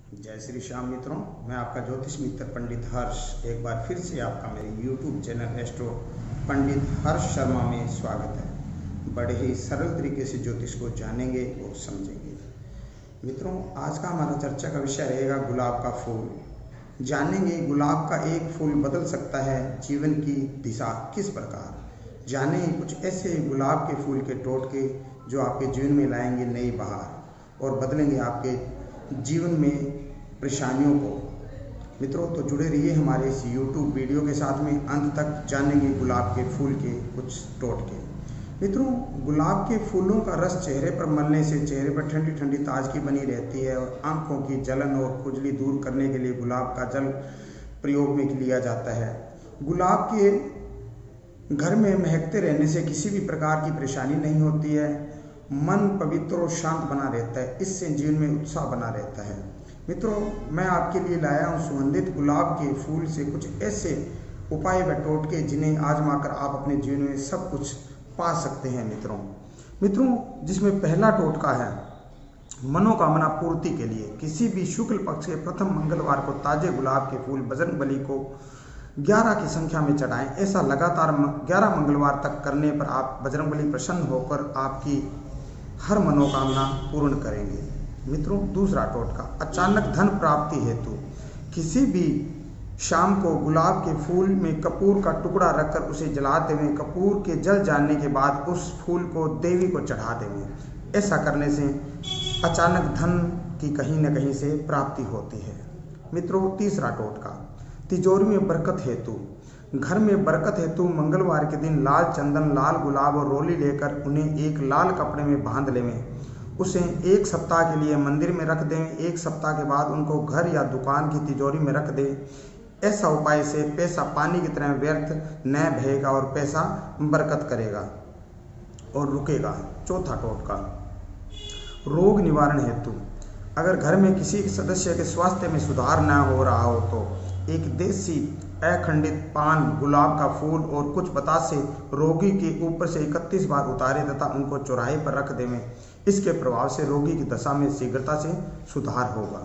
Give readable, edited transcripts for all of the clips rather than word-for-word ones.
जय श्री श्याम मित्रों, मैं आपका ज्योतिष मित्र पंडित हर्ष एक बार फिर से आपका मेरे YouTube channel astro Pandit Harsh Sharma में स्वागत है। बड़े ही सरल तरीके से ज्योतिष को जानेंगे और समझेंगे। मित्रों, आज का हमारा चर्चा का विषय रहेगा गुलाब का फूल। जानेंगे गुलाब का एक फूल बदल सकता है जीवन की दिशा किस प्रकार। जाने कुछ ऐसे गुलाब के फूल के टोटके जो आपके जीवन में लाएंगे नई बहार और बदलेंगे आपके जीवन में परेशानियों को। मित्रों, तो जुड़े रहिए हमारे इस YouTube वीडियो के साथ में, अंत तक जानेंगे गुलाब के फूल के कुछ टोटके। मित्रों, गुलाब के फूलों का रस चेहरे पर मलने से चेहरे पर ठंडी ठंडी ताजगी बनी रहती है और आंखों की जलन और खुजली दूर करने के लिए गुलाब का जल प्रयोग में लिया जाता है। गुलाब के घर में महकते रहने से किसी भी प्रकार की परेशानी नहीं होती है। मन पवित्र और शांत बना रहता है, इससे जीवन में उत्साह बना रहता है। मित्रों, मैं आपके लिए लाया हूँ सुगंधित गुलाब के फूल से कुछ ऐसे उपाय व टोटके जिन्हें आजमाकर आप अपने जीवन में सब कुछ पा सकते हैं। मित्रों, जिसमें पहला टोटका है मनोकामना पूर्ति के लिए। किसी भी शुक्ल पक्ष के प्रथम मंगलवार को ताजे गुलाब के फूल बजरंगबली को 11 की संख्या में चढ़ाएं। ऐसा लगातार 11 मंगलवार तक करने पर आप बजरंगबली प्रसन्न होकर आपकी हर मनोकामना पूर्ण करेंगे। मित्रों, दूसरा टोटका अचानक धन प्राप्ति हेतु। किसी भी शाम को गुलाब के फूल में कपूर का टुकड़ा रखकर उसे जलाते हुए कपूर के जल जाने के बाद उस फूल को देवी को चढ़ा देंगे। ऐसा करने से अचानक धन की कहीं न कहीं से प्राप्ति होती है। मित्रों, तीसरा टोटका तिजोरी में बरकत हेतु। घर में बरकत हेतु मंगलवार के दिन लाल चंदन, लाल गुलाब और रोली लेकर उन्हें एक लाल कपड़े में बांध लेवें। उसे 1 सप्ताह के लिए मंदिर में रख दें। 1 सप्ताह के बाद उनको घर या दुकान की तिजोरी में रख दें। ऐसा उपाय से पैसा पानी की तरह व्यर्थ न बहेगा और पैसा बरकत करेगा और रुकेगा। चौथा टोटका रोग निवारण हेतु। अगर घर में किसी सदस्य के स्वास्थ्य में सुधार न हो रहा हो तो एक देसी अखंडित पान, गुलाब का फूल और कुछ बतासे रोगी के ऊपर से 31 बार उतारे तथा उनको चौराहे पर रख देवें। इसके प्रभाव से रोगी की दशा में शीघ्रता से सुधार होगा।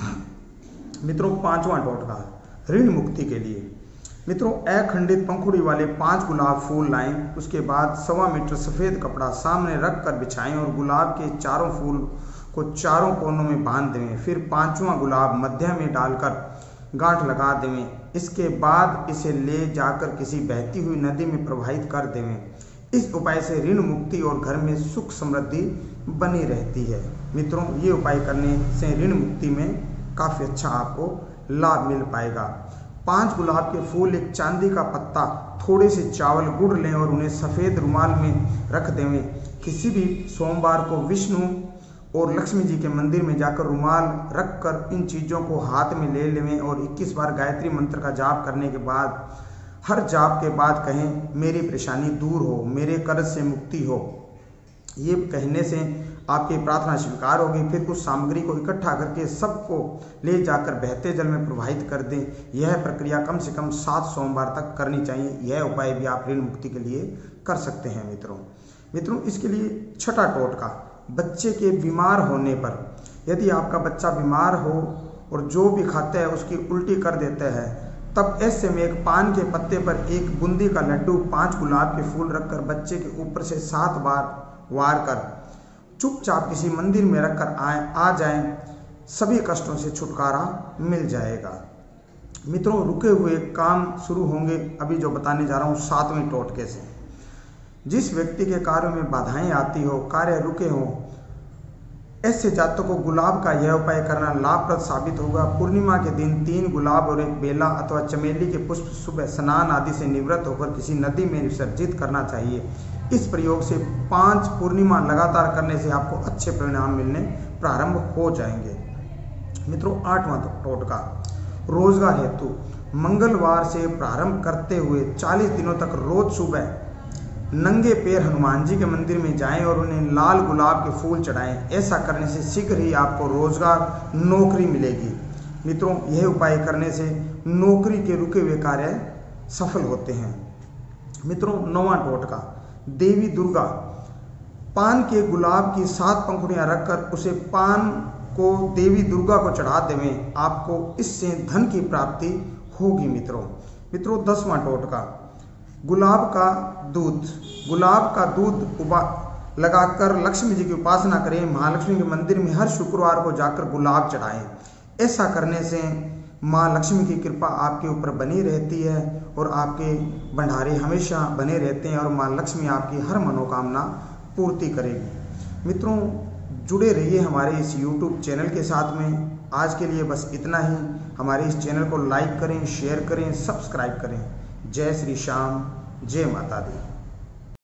मित्रों, पांचवा टोटका ऋण मुक्ति के लिए। मित्रों, अखंडित पंखुड़ी वाले 5 गुलाब फूल लाएं। उसके बाद 1.25 मीटर सफ़ेद कपड़ा सामने रख कर बिछाएं और गुलाब के चारों फूल को चारों कोनों में बांध देवें। फिर 5वां गुलाब मध्य में डालकर गांठ लगा देवें। इसके बाद इसे ले जाकर किसी बहती हुई नदी में प्रवाहित कर देवें। इस उपाय से ऋण मुक्ति और घर में सुख समृद्धि बनी रहती है। मित्रों, ये उपाय करने से ऋण मुक्ति में काफ़ी अच्छा आपको लाभ मिल पाएगा। 5 गुलाब के फूल, एक चांदी का पत्ता, थोड़े से चावल, गुड़ लें और उन्हें सफ़ेद रुमाल में रख देवें। किसी भी सोमवार को विष्णु और लक्ष्मी जी के मंदिर में जाकर रुमाल रखकर इन चीज़ों को हाथ में ले लेवें और 21 बार गायत्री मंत्र का जाप करने के बाद हर जाप के बाद कहें मेरी परेशानी दूर हो, मेरे कर्ज से मुक्ति हो। ये कहने से आपकी प्रार्थना स्वीकार होगी। फिर उस सामग्री को इकट्ठा करके सबको ले जाकर बहते जल में प्रवाहित कर दें। यह प्रक्रिया कम से कम 7 सोमवार तक करनी चाहिए। यह उपाय भी आप ऋण मुक्ति के लिए कर सकते हैं। मित्रों, इसके लिए छठा टोटका बच्चे के बीमार होने पर। यदि आपका बच्चा बीमार हो और जो भी खाता है उसकी उल्टी कर देता है, तब ऐसे में एक पान के पत्ते पर एक बूंदी का लड्डू, 5 गुलाब के फूल रखकर बच्चे के ऊपर से 7 बार वार कर चुपचाप किसी मंदिर में रखकर आ जाएं। सभी कष्टों से छुटकारा मिल जाएगा। मित्रों, रुके हुए काम शुरू होंगे। अभी जो बताने जा रहा हूँ 7वें टोटके से। जिस व्यक्ति के कार्य में बाधाएं आती हो, कार्य रुके हों, ऐसे जातकों को गुलाब का यह उपाय करना लाभप्रद साबित होगा। पूर्णिमा के दिन 3 गुलाब और 1 बेला अथवा चमेली के पुष्प सुबह स्नान आदि से निवृत्त होकर किसी नदी में विसर्जित करना चाहिए। इस प्रयोग से 5 पूर्णिमा लगातार करने से आपको अच्छे परिणाम मिलने प्रारंभ हो जाएंगे। मित्रों, 8वां टोटका रोजगार हेतु। मंगलवार से प्रारंभ करते हुए 40 दिनों तक रोज सुबह नंगे पैर हनुमान जी के मंदिर में जाएं और उन्हें लाल गुलाब के फूल चढ़ाएं। ऐसा करने से शीघ्र ही आपको रोजगार, नौकरी मिलेगी। मित्रों, यह उपाय करने से नौकरी के रुके हुए कार्य सफल होते हैं। मित्रों, 9वां टोटका देवी दुर्गा। पान के गुलाब की 7 पंखुड़ियां रखकर उसे पान को देवी दुर्गा को चढ़ा देवें, आपको इससे धन की प्राप्ति होगी। मित्रों 10वां टोटका, गुलाब का दूध लगाकर लक्ष्मी जी की उपासना करें। महालक्ष्मी के मंदिर में हर शुक्रवार को जाकर गुलाब चढ़ाएं। ऐसा करने से माँ लक्ष्मी की कृपा आपके ऊपर बनी रहती है और आपके भंडारे हमेशा बने रहते हैं और माँ लक्ष्मी आपकी हर मनोकामना पूर्ति करेगी। मित्रों, जुड़े रहिए हमारे इस YouTube चैनल के साथ में। आज के लिए बस इतना ही। हमारे इस चैनल को लाइक करें, शेयर करें, सब्सक्राइब करें। जय श्री श्याम, जय माता दी।